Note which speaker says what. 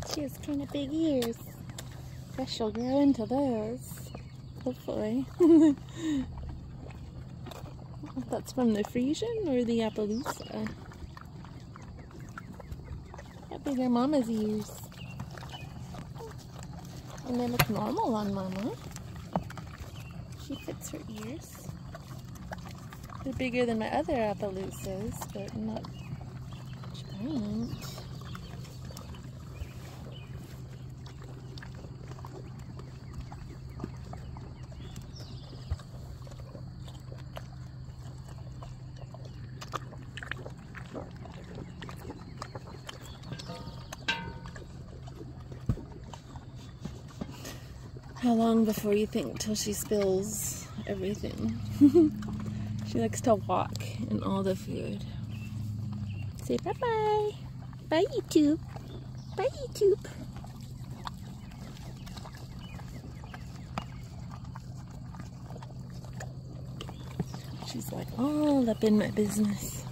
Speaker 1: She has kind of big ears. Guess she'll grow into those. Hopefully. That's from the Frisian or the Appaloosa. How big are Mama's ears? And they look normal on Mama. She fits her ears. They're bigger than my other Appaloosas, but not giant. How long before you think till she spills everything? She likes to walk in all the food. Say bye-bye. Bye, YouTube. Bye, YouTube. She's like all up in my business.